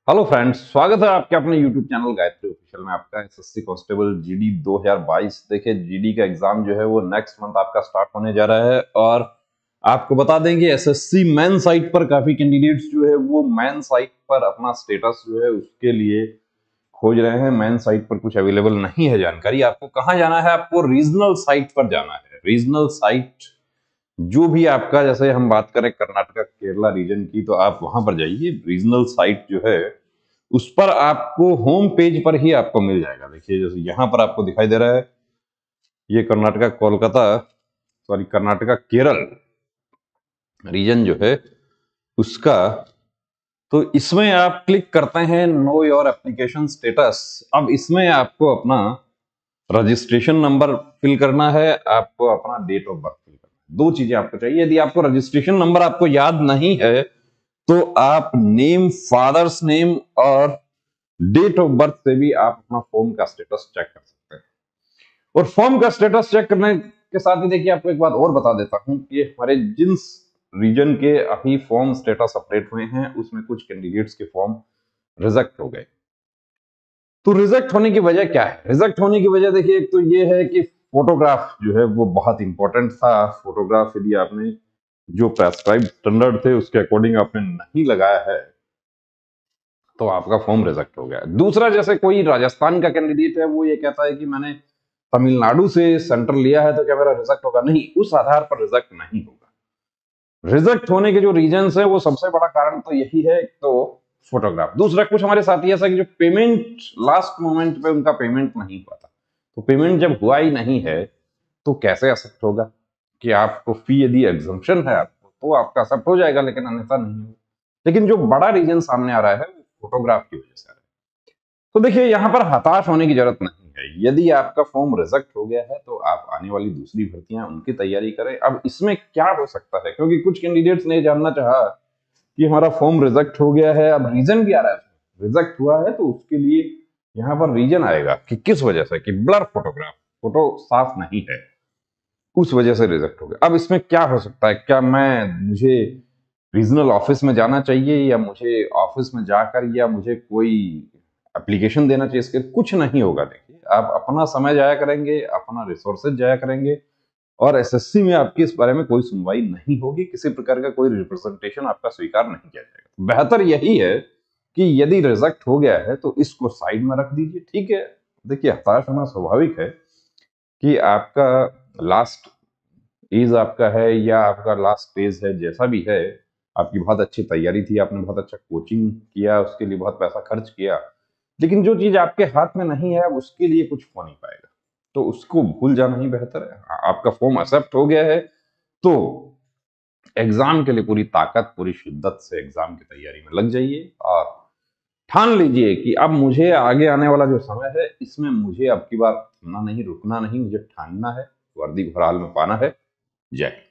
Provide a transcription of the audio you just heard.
Hello friends, स्वागत है आपके अपने यूट्यूब चैनल गायत्री ऑफिशियल में। आपका एसएससी कांस्टेबल जीडी 2022। देखिए, जीडी का एग्जाम जो है वो नेक्स्ट मंथ आपका स्टार्ट होने जा रहा है। और आपको बता दें कि एसएससी मेन साइट पर काफी कैंडिडेट्स जो है वो मेन साइट पर अपना स्टेटस जो है उसके लिए खोज रहे हैं। मेन साइट पर कुछ अवेलेबल नहीं है जानकारी। आपको कहाँ जाना है? आपको रीजनल साइट पर जाना है। रीजनल साइट जो भी आपका, जैसे हम बात करें कर्नाटका केरला रीजन की, तो आप वहां पर जाइए। रीजनल साइट जो है उस पर आपको होम पेज पर ही आपको मिल जाएगा। देखिए, जैसे यहां पर आपको दिखाई दे रहा है, ये कर्नाटका कोलकाता, सॉरी कर्नाटका केरल रीजन जो है उसका। तो इसमें आप क्लिक करते हैं नो योर एप्लीकेशन स्टेटस। अब इसमें आपको अपना रजिस्ट्रेशन नंबर फिल करना है, आपको अपना डेट ऑफ बर्थ फिल करना है। दो चीजें आपको चाहिए। यदि आपको रजिस्ट्रेशन नंबर आपको याद नहीं है तो आप नेम, फादर्स नेम और डेट ऑफ बर्थ से भी आप अपना फॉर्म का स्टेटस चेक कर सकते हैं। और फॉर्म का स्टेटस चेक करने के साथ ही देखिए, आपको एक बात और बता देता हूं कि हमारे जिस रीजन के अभी फॉर्म स्टेटस अपडेट हुए हैं उसमें कुछ कैंडिडेट्स के फॉर्म रिजेक्ट हो गए। तो रिजेक्ट होने की वजह क्या है? रिजेक्ट होने की वजह देखिए, एक तो ये है कि फोटोग्राफ जो है वो बहुत इंपॉर्टेंट था। फोटोग्राफ यदि आपने जो प्रेस्क्राइब स्टैंडर्ड थे उसके अकॉर्डिंग आपने नहीं लगाया है तो आपका फॉर्म रिजेक्ट हो गया। दूसरा, जैसे कोई राजस्थान का कैंडिडेट है, वो ये कहता है कि मैंने तमिलनाडु से सेंटर लिया है तो क्या मेरा रिजेक्ट होगा? नहीं, उस आधार पर रिजेक्ट नहीं होगा। रिजेक्ट होने के जो रीजन है वो सबसे बड़ा कारण तो यही है, तो फोटोग्राफ। दूसरा, कुछ हमारे साथी ऐसा कि जो पेमेंट लास्ट मोमेंट पे उनका पेमेंट नहीं हुआ था, तो पेमेंट जब हुआ ही नहीं है तो कैसे एक्सेप्ट होगा? कि आपको फी, यदि एग्जम्पशन है आपको तो आपका एक्सेप्ट हो जाएगा, लेकिन अन्यथा नहीं होगा। लेकिन जो बड़ा रीजन सामने आ रहा है वो फोटोग्राफ की वजह से आ रहा है। तो देखिए, यहां पर हताश होने की जरूरत नहीं है। यदि आपका फॉर्म रिजेक्ट हो गया है तो आप आने वाली दूसरी भर्तियां उनकी तैयारी करें। अब इसमें क्या हो सकता है, क्योंकि कुछ कैंडिडेट्स ने जानना चाहा कि हमारा फॉर्म रिजेक्ट हो गया है, अब रीजन भी आ रहा है रिजेक्ट हुआ है, तो उसके लिए यहाँ पर रीजन आएगा कि किस वजह से, कि ब्लर फोटोग्राफ, फोटो साफ नहीं है, उस वजह से रिजेक्ट हो गया। अब इसमें क्या हो सकता है? क्या मुझे रीजनल ऑफिस में जाना चाहिए, या मुझे ऑफिस में जाकर, या मुझे कोई एप्लीकेशन देना चाहिए? इसके कुछ नहीं होगा। देखिए, आप अपना समय जाया करेंगे, अपना रिसोर्सेज जाया करेंगे, और एसएससी में आपकी इस बारे में कोई सुनवाई नहीं होगी। किसी प्रकार का कोई रिप्रेजेंटेशन आपका स्वीकार नहीं किया जाएगा। बेहतर यही है कि यदि रिजेक्ट हो गया है तो इसको साइड में रख दीजिए। ठीक है, देखिए, हताश होना स्वाभाविक है कि आपका लास्ट एज आपका है, या आपका लास्ट फेज है, जैसा भी है, आपकी बहुत अच्छी तैयारी थी, आपने बहुत अच्छा कोचिंग किया, उसके लिए बहुत पैसा खर्च किया, लेकिन जो चीज आपके हाथ में नहीं है, अब उसके लिए कुछ हो नहीं पाएगा। तो उसको भूल जाना ही बेहतर है। आपका फॉर्म एक्सेप्ट हो गया है तो एग्जाम के लिए पूरी ताकत, पूरी शिद्दत से एग्जाम की तैयारी में लग जाइए, और ठान लीजिए कि अब मुझे आगे आने वाला जो समय है इसमें मुझे अब की बार थमना नहीं, रुकना नहीं, मुझे ठानना है, वर्दी घोड़ाल में पाना है। जय हिंद।